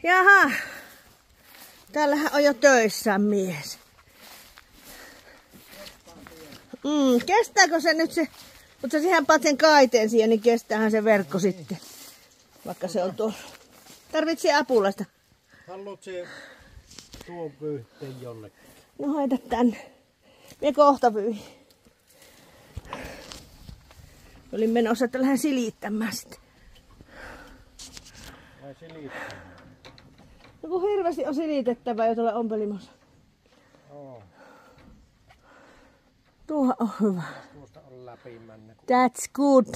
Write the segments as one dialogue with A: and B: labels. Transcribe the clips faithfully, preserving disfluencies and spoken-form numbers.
A: Jaha. Täällähän on jo töissä mies. Mm, kestääkö se nyt se? Mutta siihen paat sen kaiteen siihen, niin kestäähän se verkko sitten. Vaikka se on tuossa. Tarvitsee apulaista.
B: Haluatko se tuon pyyhteen jonnekin?
A: No hoita tänne. Mie kohta pyyhin. Olin menossa, että lähden silittämään sitten.
B: Vai silittämään?
A: No kun hirveästi on silitettävää jo tuolla ompelimossa.
B: Oo.
A: Tuohan on hyvä.
B: Tuosta on läpi mennä.
A: That's good.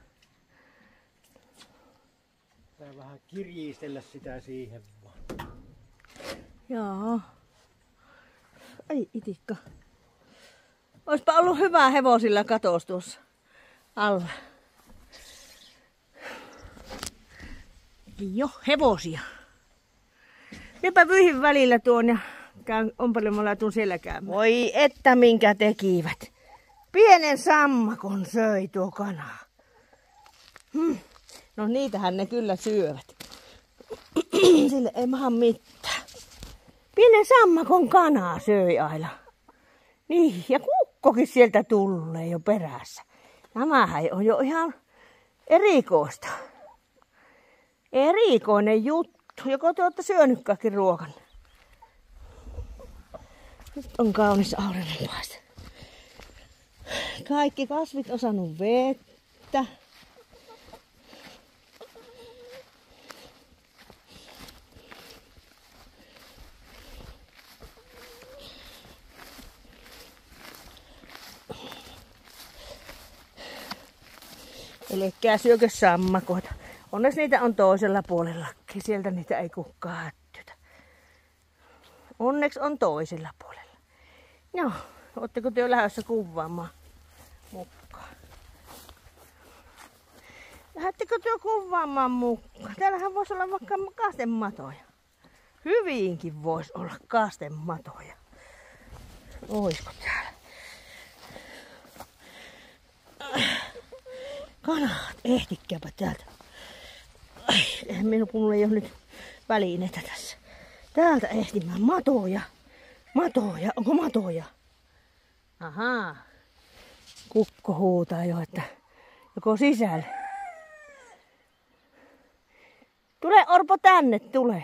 B: Tää vähän kirjistellä sitä siihen vaan.
A: Joo. Ai itikka. Oispa ollut hyvää hevosilla katos tuossa alla. Ei oo hevosia. Minäpä pyyhin välillä tuon ja käyn ompelemalla ja tuun siellä käymään. Voi että minkä tekivät. Pienen sammakon söi tuo kana. Hmm. No niitähän ne kyllä syövät. Sille ei maha mitään. Pienen sammakon kanaa söi Aila. Niin, ja kukkokin sieltä tulee jo perässä. Nämähän on jo ihan erikoista. Erikoinen juttu. Joko te olette syönyt kaikki ruokan? Nyt on kaunis auringonpaiste. Kaikki kasvit on saanut vettä. Elekää syökö sammakoita. Onneksi niitä on toisella puolellakin. Sieltä niitä ei kukaan hättytä. Onneksi on toisella puolella. No, ootteko te jo lähdössä kuvaamaan mukaan? Lähettekö te jo kuvaamaan mukaan? Täällähän voisi olla vaikka kastematoja. Hyvinkin voisi olla kastematoja. Oisko täällä? Kanat, ehtikääpä täältä. Ai, minun mulla ei ole nyt välineitä tässä. Täältä ehtimään matoja. Matoja, onko matoja? Ahaa. Kukko huutaa jo, että joko sisälle. Tule Orpo tänne, tule.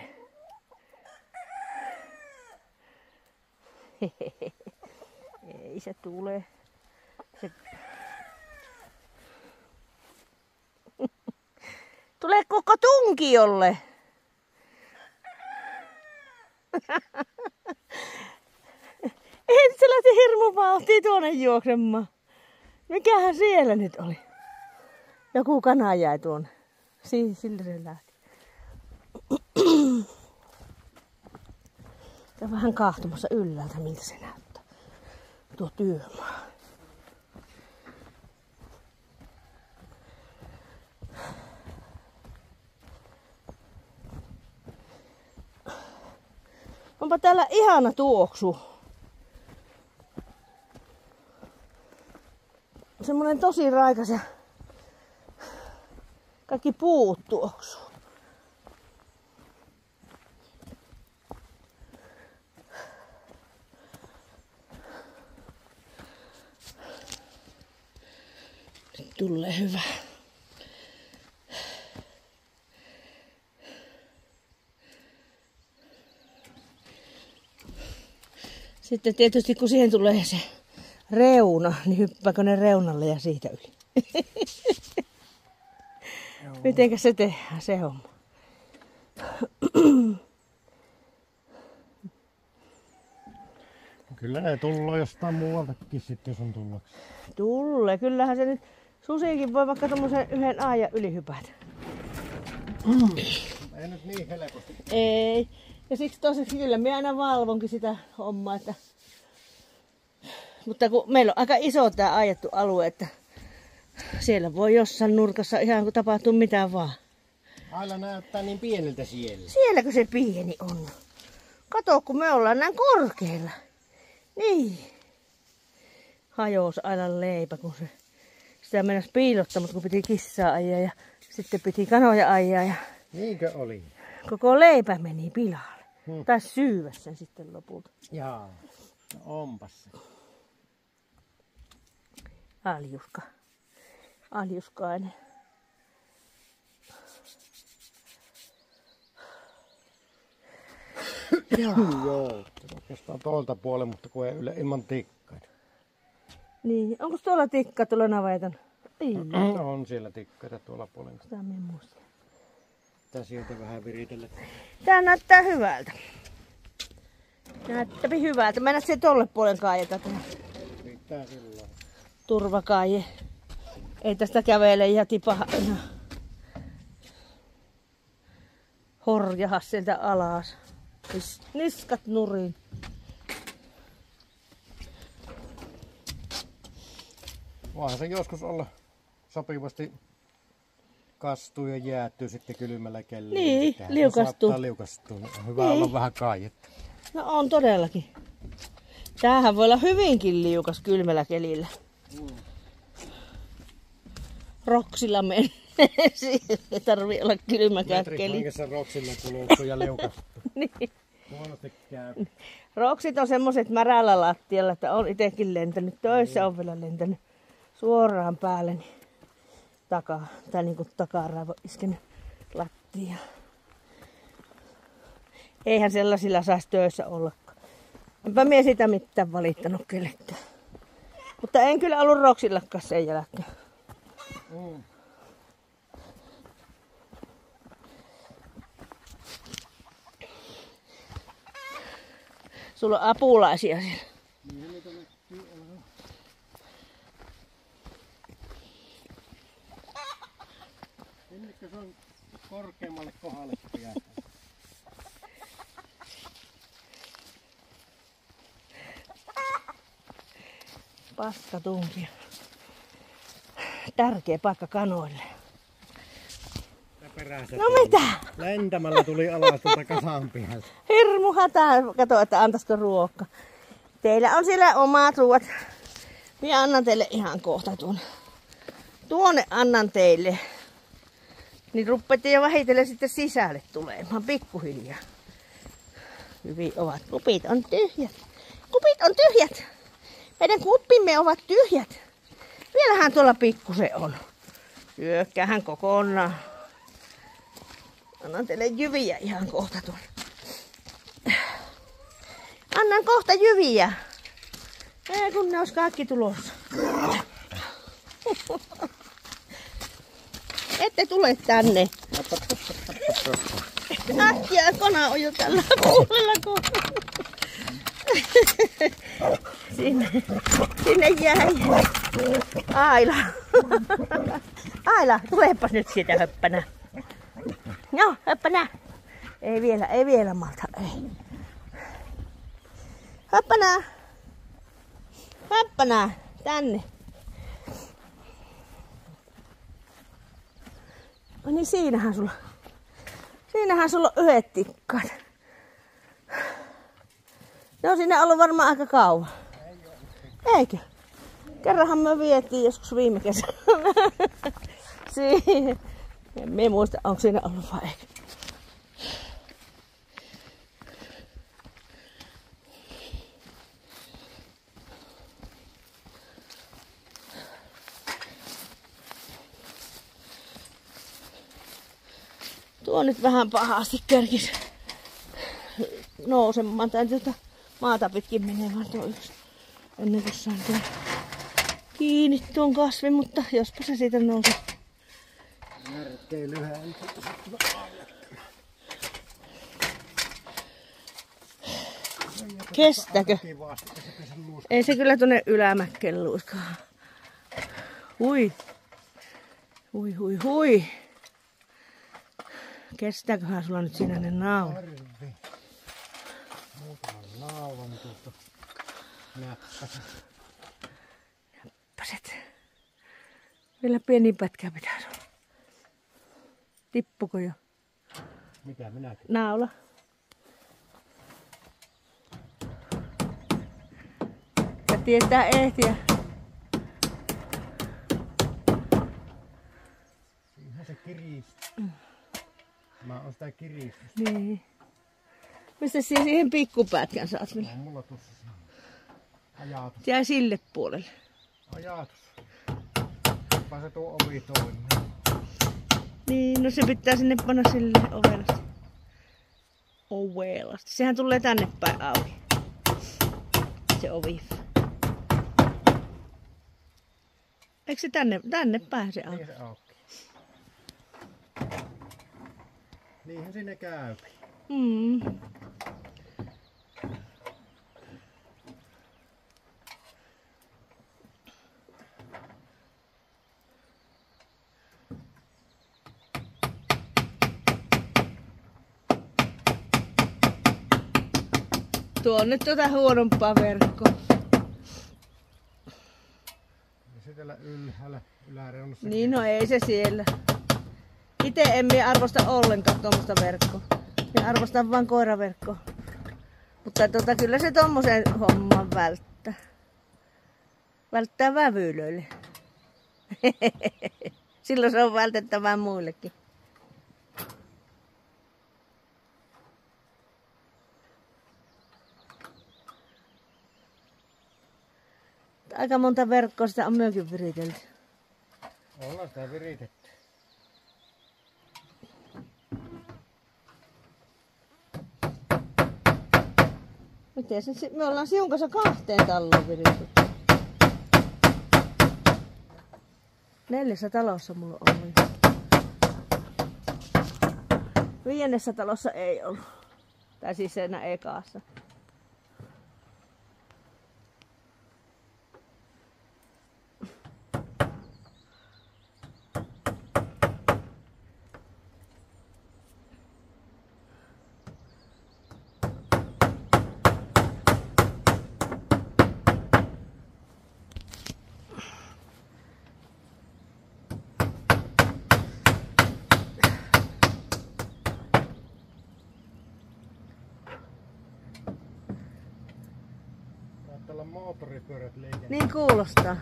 A: Ei se tule. Se... Tule koko tunkiolle. Ei se lähti hirmu vauhtia tuonne juoksemaan. Mikähän siellä nyt oli? Joku kana jäi tuonne. Si- Sillä se lähti. Tämä on vähän kahtumassa ylhäältä, miltä se näyttää. Tuo työmaa. Onpa täällä ihana tuoksu. Semmonen tosi raikas ja kaikki puut tuoksuu. Nyt tulee hyvä. Sitten tietysti kun siihen tulee se reuna, niin hyppääkö ne reunalle ja siitä yli? Mitenkä se tehdään, se homma?
B: Kyllä ne tulee jostain muualtakin sitten, jos on tullaksi.
A: Tulee, kyllähän se nyt susiikin voi vaikka tommosen yhden aajan yli hypätä.
B: Mm. Ei nyt niin helposti.
A: Ei. Ja siksi toiseksi kyllä minä aina valvonkin sitä hommaa, että... Mutta kun meillä on aika iso tää aidattu alue, että siellä voi jossain nurkassa ihan kun tapahtuu mitään vaan.
B: Aila näyttää niin pieneltä siellä.
A: Sielläkö se pieni on? Kato, kun me ollaan näin korkealla. Niin. Hajosi aina leipä, kun se sitä mennäisi piilottamaan, kun piti kissaa ajaa ja sitten piti kanoja ajaa. Ja...
B: Niinkö oli?
A: koko leipä meni pilalle.
B: Hmm.
A: Tai syyvä sen sitten lopulta.
B: Jaa, no onpas se.
A: Aljuska. Aljuskainen.
B: Joo. Joo, oikeastaan tuolta puolella, mutta kun ei yle ilman tikkaita.
A: Niin, onko tuolla tikka tuolla navetan? Ei.
B: On siellä tikkaita tuolla puolella.
A: Sitä minä muistan.
B: Tää sieltä vähän viritellä.
A: Tää näyttää hyvältä. Näyttäpi hyvältä. Mennä se tolle puolen kaajeta.
B: Riittää sillä.
A: Turvakaaje. Ei tästä kävele ja tipaha ihan horjaha sieltä alas. Niskat nurin.
B: Voihan se joskus olla sopivasti kastuu ja jäätyy sitten kylmällä kelillä.
A: Niin, liukastuu.
B: Saattaa liukastua. On hyvä
A: niin.
B: olla vähän kaajetta.
A: No on todellakin. Tämähän voi olla hyvinkin liukas kylmällä kelillä. Mm. Roksilla menee. Ei tarvii olla kylmäkään keli.
B: Metrihangessa roksilla kuluttu ja liukastuu.
A: Niin.
B: Huonosti käy.
A: Roksit on semmoset märällä lattialla, että on itekin lentänyt. Töissä niin. On vielä lentänyt suoraan päälle niin takaa. Tai niinku takaraivo iskenyt lattia. Eihän sellaisilla saisi töissä ollakaan. Enpä mie sitä mitään valittanut kellekään. Mutta en kyllä ollut roksillakaan sen jälkeen. Mm. Sulla on apulaisia siellä.
B: Niin, niitä näkyy olevan. Minnekä se on korkeammalle kohdalle jäätä?
A: Paskatunkia. Tärkeä paikka kanoille. No mitä?
B: Lentämällä tuli alas tuolta kasan pihalta.
A: Hirmu hätää. Kato, että antaisiko ruoka. Teillä on siellä omat ruoat. Minä annan teille ihan kohta tuonne. Tuonne annan teille. Niin ruppeette jo vähitellen sitten sisälle tulemaan pikkuhiljaa. Hyvin ovat. Kupit on tyhjät. Kupit on tyhjät. Meidän kuppimme ovat tyhjät. Vielähän tuolla pikkusen on. Syökkäähän kokonaan. Annan teille jyviä ihan kohta tuonne. Annan kohta jyviä. Ei kun ne olisi kaikki tulossa. Ette tule tänne. Äkkiä kona on jo tällä puolella. Sinne, sinne jäi. Aila. Aila, tulepas nyt sieltä höppänä. No, höppänä. Ei vielä, ei vielä malta, ei. Höppänä. Höppänä, tänne. No niin, siinähän sulla. Siinähän sulla on yhdet tikkaat. Ne on siinä ollut varmaan aika kauan. Eikö? Kerranhan me vietiin joskus viime kesänä. Siihen. En minä muista, onko siinä ollut vai eikö. Tuo nyt vähän pahasti kerkis nousemaan. Tai tuota maata pitkin menevän tuo yksi. Ennen kuin saan tuon kiinni tuon kasvin, mutta jospa se siitä nousee.
B: Närkkeilyhän.
A: Kestäkö? Ei se kyllä tuonne ylämäkkeen luiskaa. Hui. Hui hui hui. Kestääköhän sulla nyt siinä ne naula?
B: Muutaman naulan tuolta näppäset.
A: Näppäset. Vielä pieni pätkä pitäisi olla. Tippuko jo?
B: Mitä minäkin?
A: Naula. Ja tietää ehtiä.
B: Siinähän se kiristää.
A: Mm.
B: Mä oon sitä kiristystä.
A: Niin. Mistä siihen, siihen pikkupätkän saat vielä?
B: On mulla tuossa ajatus.
A: Jää sille puolelle.
B: Ajatus. Jopa se tuo ovi toimii.
A: Niin, no se pitää sinne panna sille ovelasti. Ovelasti. Sehän tulee tänne päin auki. Se ovi. Eikö se tänne, tänne päin se auki?
B: Niin se auki. Niinhän sinne käy.
A: Mm. Tuo on nyt tuota huonompaa verkkoa.
B: Ja se täällä ylhäällä, yläreunassa.
A: Niin, no ei se siellä. Itse en minä arvosta ollenkaan tuommoista verkkoa. Minä arvostan vain koiraverkkoa. Mutta tota, kyllä se tommosen homman välttää. Välttää vävylöille. Silloin se on vältettävää muillekin. Aika monta verkkoa sitä on myöskin viritelty.
B: Ollaan sitä viritetty.
A: Miten se, me ollaan Siun kanssa kahteen taloon viritty. Neljässä talossa mulla on ollut. Viidennessä talossa ei ollut. Tai siis siinä ekassa.
B: Täällä moottoripyörät liikenne.
A: Niin kuulostaa.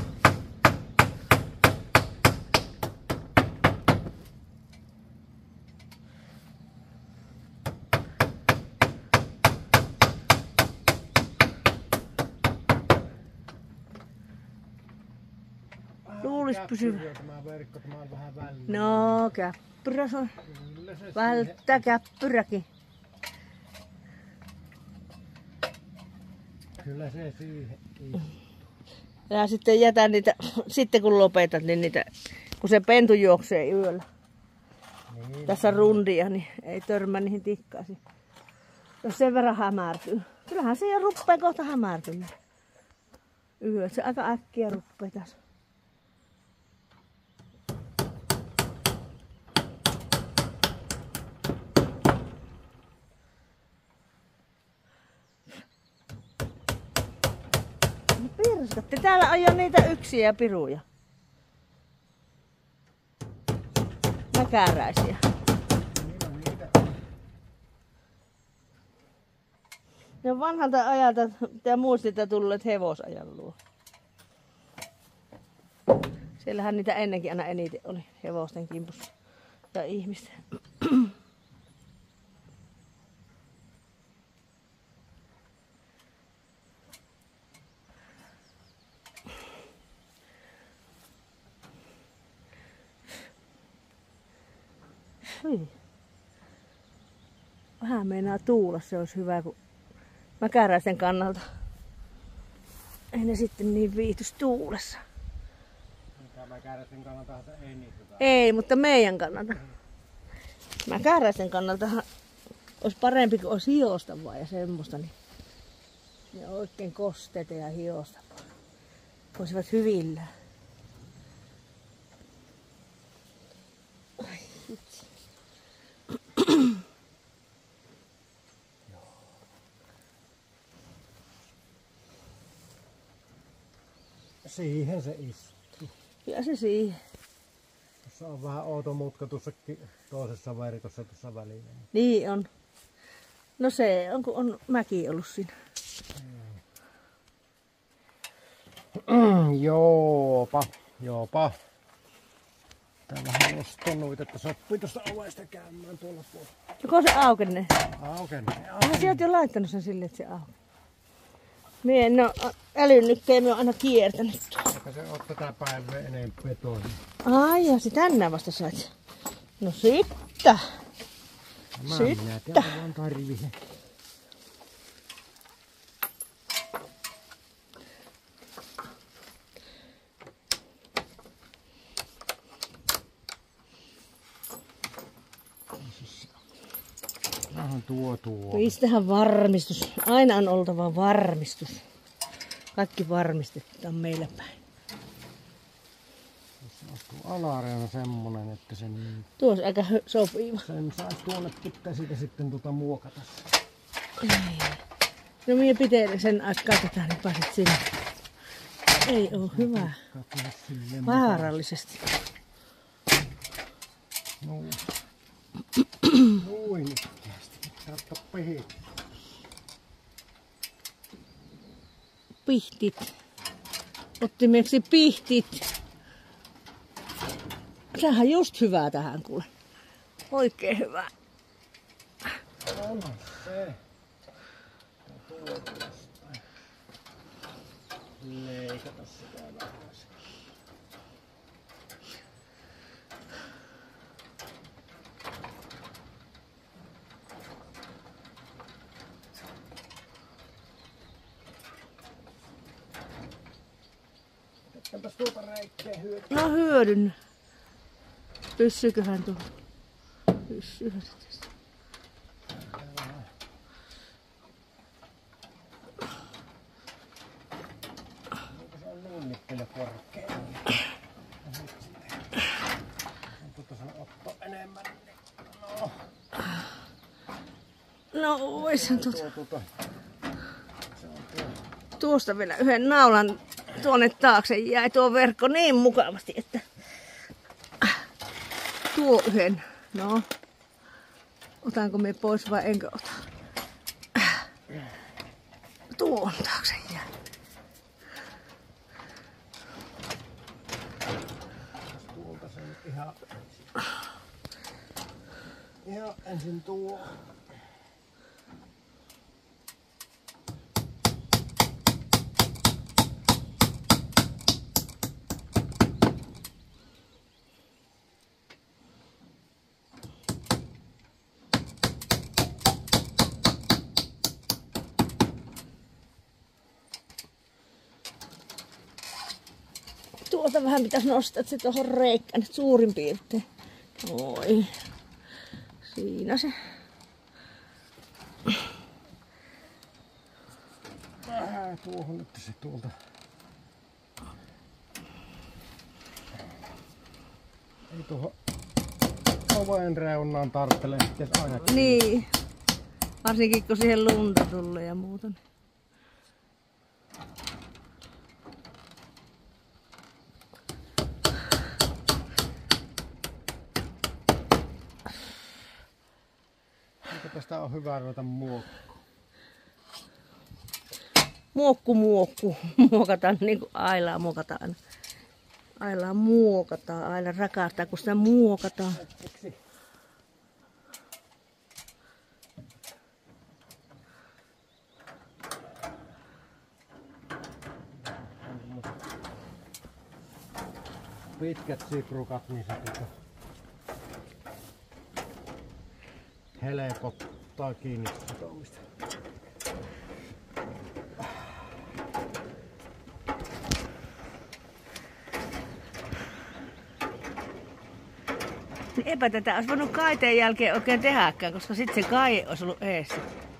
A: Luulis pysyvä.
B: Tämä verkko, tämä on vähän väliin.
A: No, käppyrä on. Välttää käppyräkin.
B: Kyllä se siihen istuu.
A: Ja sitten jätän niitä, sitten kun lopetat, niin niitä, kun se pentu juoksee yöllä.
B: Niin,
A: Tässä rundia, niin ei törmää niihin tikkaisiin. Jos sen verran hämärtyy. Kyllähän se jo ruppee kohta hämärtymään. Yöt se aika äkkiä ruppee tässä. Pirskatte. Täällä on jo niitä yksiä piruja. Mäkäräisiä. Ne on vanhalta ajalta ja muistilta tulleet hevosajan luo. Siellähän niitä ennenkin aina eniten oli hevosten kimpussa ja ihmisten. Vähän meinaa tuulla, se olisi hyvä, kun mäkäräisten kannalta. Ei ne sitten niin viihtys tuulessa.
B: Mäkäräisten kannalta se ei niin hyvä.
A: Ei, mutta meidän kannalta. Mäkäräisten kannalta olisi parempi, kun olisi hiostavaa ja semmoista. Niin ne oikein kosteita ja hiostavaa. Olisivat hyvillään.
B: Siihen se istuu.
A: Ja se siihen.
B: Tuossa on vähän outo mutka tuossa toisessa verkossa tuossa väliin.
A: Niin on. No se on, kun on mäki ollut siinä.
B: Mm, joopa, joopa. Täällähän on stonnuit, että sopii tuosta ovesta käymään tuolla puolella.
A: Joko se aukenne?
B: Aukenne.
A: Onhan sä oot jo laittanut sen silleen, että se aukenne. Mie en oo älynnytkään, mie oon aina kiertänyt tuolla.
B: Eikä se oo tätä päivää enemmän betonia.
A: Ai ja se tänään vasta sait. No sitten.
B: Mä
A: Sitten.
B: minä tiedän vaan tarvii. Vähän tuo tuo.
A: Pistähän varmistus. Aina on oltava varmistus. Kaikki varmistetaan meillä päin.
B: Tuo alareuna semmonen, että sen...
A: Tuo olisi aika sopiva.
B: Sen sais tuonne pitää siitä sitten tuota muokata.
A: Ei. No minä pitää sen aikaa katsotaan, niin pääset sinne. Ei oo hyvä. Vaarallisesti.
B: Noin. Noin ikäästi. Saattaa pihit.
A: Pihtit. Ottimeksi pihtit. Sehän on just hyvää tähän kuule. Oikein hyvä.
B: On se. Tuo jostain. Leikata sitä vähän. Otettaanpas tuota räikkeä hyötyä.
A: No hyödynnä. Pyssyköhän tuo? Pyssyhän se tästä.
B: Se on lunnittele korkea. On tuota sen ottaa enemmän. No.
A: No oishan tuota.
B: Tuo, tuota. Se on tuo.
A: Tuosta vielä yhden naulan tuonne taakse jäi tuo verkko niin mukavasti, että tuo yhden. No, otanko me pois vai enkö ota? Tuon taakse jäi.
B: Tuolta se nyt ihan, ihan ensin tuo.
A: Tuolta vähän pitäisi nostaa, että se tuohon reikkään nyt suurin piirtein. Oi. Siinä se.
B: Vähän tuohon nyt se tuolta. Ei tuohon oven reunaan tarttele sitten aina.
A: Niin. Varsinkin kun siihen lunta tulee ja muuta.
B: Tästä on hyvä ruveta muokkaan.
A: Muokku, muokku. Muokataan niin kuin Ailaa muokataan aina. Ailaa muokataan, aina rakastaa, kun sitä muokataan.
B: Pitkät siprukat, niin se pitää helpottaa kiinni sitomista.
A: Niin eipä tätä olisi voinut kaiteen jälkeen oikein tehdäkään, koska sitten se kaie olisi ollut eessä.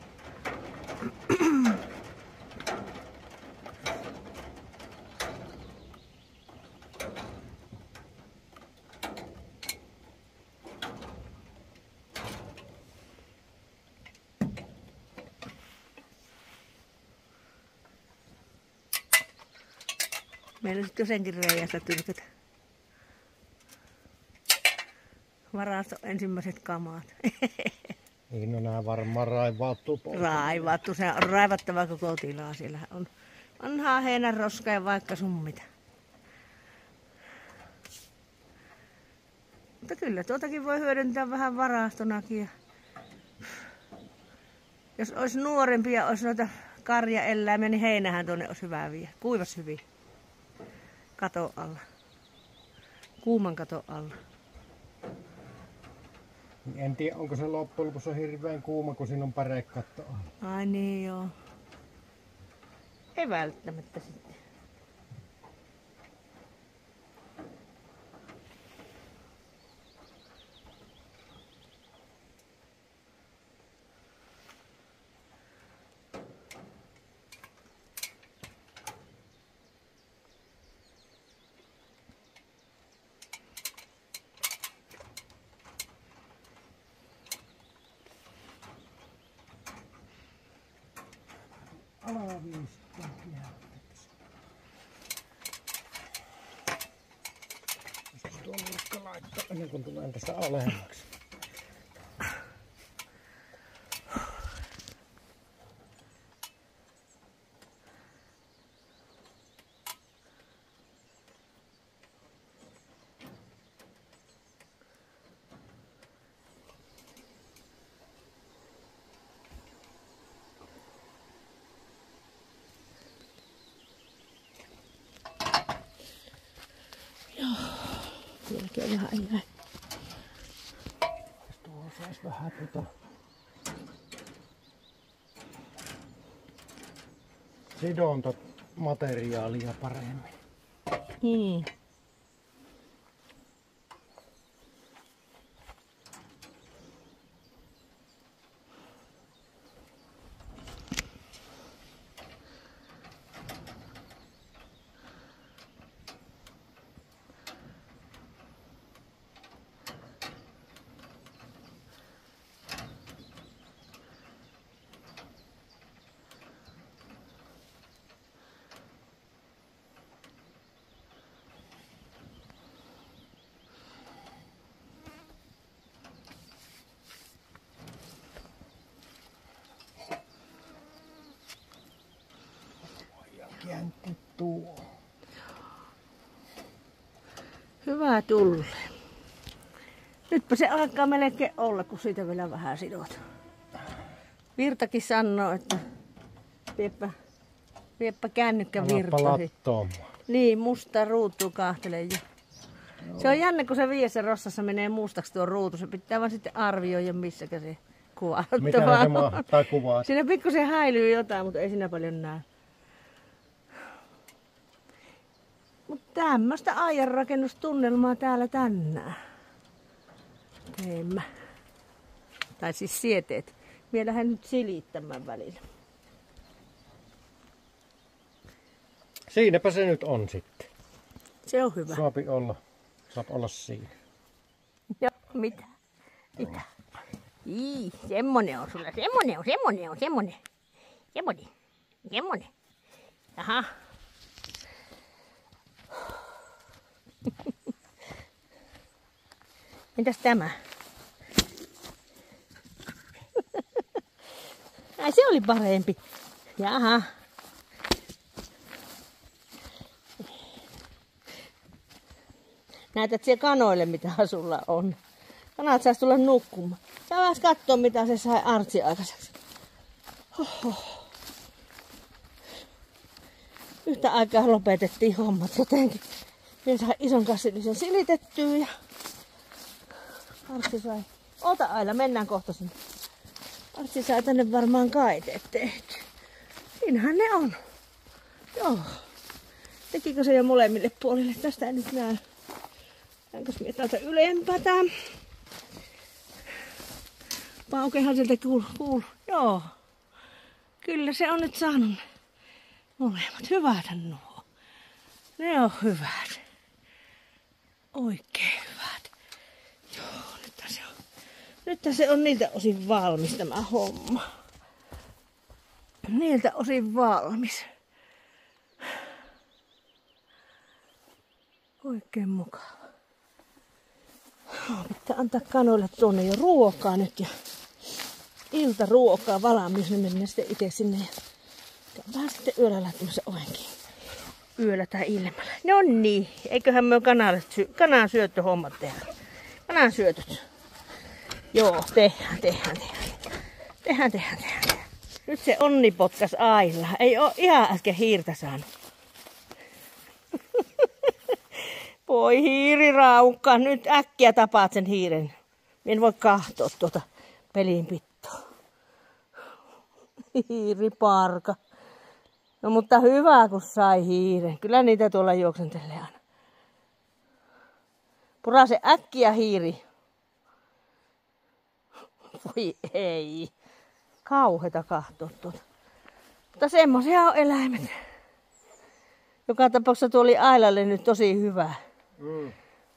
A: Meillä sitten jo senkin reiästä tyrkätä. Varasto ensimmäiset kamat.
B: Niin no nää varmaan raivaattuu pois.
A: Raivattu, se on raivattava koko tilaa. Siellä on vanhaa heinänroskaa ja vaikka sun mitä. Mutta kyllä tuotakin voi hyödyntää vähän varastonakin. Jos olisi nuorempia ja olisi noita karjaeläimiä, niin heinähän tuonne olisi hyvä viedä. Kuivas hyvin. Katon alla. Kuuman katon alla.
B: En tiedä, onko se loppujen lopuksi hirveän kuuma, kun siinä on pärekatto alla.
A: Ai niin joo. Ei välttämättä sitten.
B: Alaviistoa tuo nurkka laittaa ennen kuin tulee tästä alemmaksi.
A: Vieläkin on vähän jäi.
B: Tuolla saisi vähän tuota sidontomateriaalia paremmin.
A: Hmm.
B: Jäntti tuo.
A: Hyvä tulle. Nytpä se alkaa melkein olla, kun siitä vielä vähän sidot. Virtakin sanoo, että viepä, viepä kännykkä Virtaasi. Niin, musta ruutu kahtelee jo. No. Se on jännä, kun se viidessä rossassa menee mustaksi tuo ruutu. Se pitää vaan sitten arvioida, missäkä se kuvaa.
B: Mitä se mahtaa kuvaa?
A: Siinä pikkusen häilyy jotain, mutta ei siinä paljon näe. Mutta tämmöistä aidanrakennustunnelmaa täällä tänään teemme. Tai siis sieteet. Vielähän nyt silittämään välillä.
B: Siinäpä se nyt on sitten.
A: Se on hyvä.
B: Saapi olla. Saap olla siinä.
A: Joo, mitä? Mitä? Ii, semmonen on sulla. Semmonen on, semmonen on, semmonen. Semmonen. Semmonen. Jaha. Entäs tämä? Ai, se oli parempi. Jaha. Näytät siellä kanoille, mitä sulla on. Kanat saisi tulla nukkumaan. Sä vähän katsoa, mitä se sai Artsi aikaiseksi. Oho. Yhtä aikaa lopetettiin hommat jotenkin. Me sai ison kassillisen silitettyä ja Artsi sai. Ota Aila, mennään kohta sinne. Artsi sai tänne varmaan kaiteet tehty. Siinähän ne on. Joo. Tekikö se jo molemmille puolille? Tästä ei nyt näe. Enkäs minä täältä ylempää tämän. Paukehan sieltä kuuluu. Kuul. Joo. Kyllä se on nyt saanut molemmat. Hyvät nuo. Ne on hyvät. Oikein hyvät. Joo, nyt se on. Nyt se on niiltä osin valmis tämä homma. Niiltä osin valmis. Oikein mukava. Pitää antaa kanoille tuonne jo ruokaa nyt ja iltaruokaa valmiiksi, niin mennään sitten itse sinne ja vähän sitten yöllä lähtemässä ovenkin. Yöllä tai ilmalla. No niin, eiköhän me kanalle sy- kanan syöttöhommat tehdä. Kanan syötöt. Joo, tehdään, tehdään, tehdään. Tehdään, tehdään, tehdään. Nyt se onni potkas Ailla. Ei oo ihan äsken hiirtä saanut. Voi hiiriraukka, nyt äkkiä tapaat sen hiiren. En voi kahtoa tuota pelinpittoa. Hiiriparka. No mutta hyvä kun sai hiiren. Kyllä niitä tuolla juoksentelee aina. Purase äkkiä hiiri. Voi ei. Kauheeta kahtoa tuota. Mutta semmoisia on eläimet. Joka tapauksessa tuo oli Ailalle nyt tosi hyvä. Mm.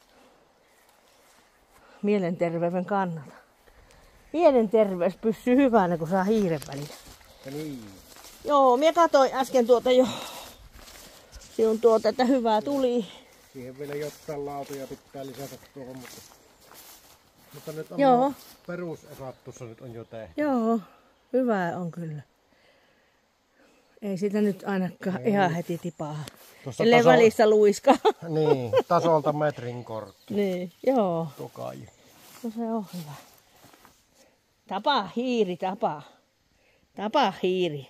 A: Mielenterveyden kannalta. Mielenterveys pysyy hyvänä, kun saa hiiren välillä.
B: Ja niin.
A: Joo, minä katsoin äsken tuota jo. Sinun tuota, että hyvää tuli.
B: Siihen vielä jotain lautoja pitää lisätä tuohon, mutta, mutta nyt on
A: Joo.
B: perusosat tuossa nyt on jo tehty.
A: Joo, hyvää on kyllä. Ei sitä nyt ainakaan ei. Ihan heti tipaa. Tuossa ellei taso... välissä luiskaa.
B: Niin, tasolta metrin korkki.
A: Niin, joo.
B: Tokai.
A: No se on hyvä. Tapa hiiri, tapa. Tapa hiiri.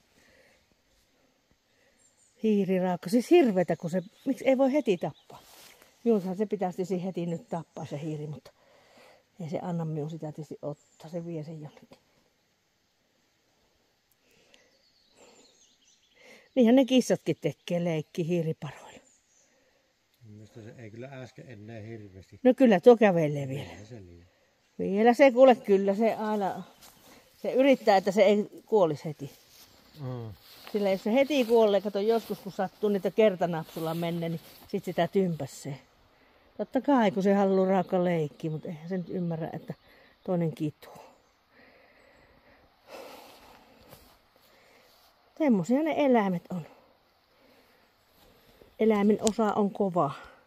A: Hiiriraukka. Siis hirvetä, kun se... Miksi ei voi heti tappaa? Minunhan se pitäisi heti nyt tappaa se hiiri, mutta ei se anna minun sitä tietysti ottaa. Se vie sen jonnekin. Niinhän ne kissatkin tekee leikki hiiriparoilla.
B: Mielestäni se ei kyllä äsken ennen hirveästi.
A: No kyllä tuo kävelee vielä.
B: Se
A: vielä se kuule kyllä se aina... Se yrittää, että se ei kuolisi heti. Mm. Sillä jos se heti kuolee, kato joskus kun sattuu niitä kertanapsulla menne, niin sit sitä tympäsee. Totta kai kun se haluaa raukka leikki, mutta eihän se nyt ymmärrä, että toinen kituu. Semmoisia ne eläimet on. Eläimen osa on kova.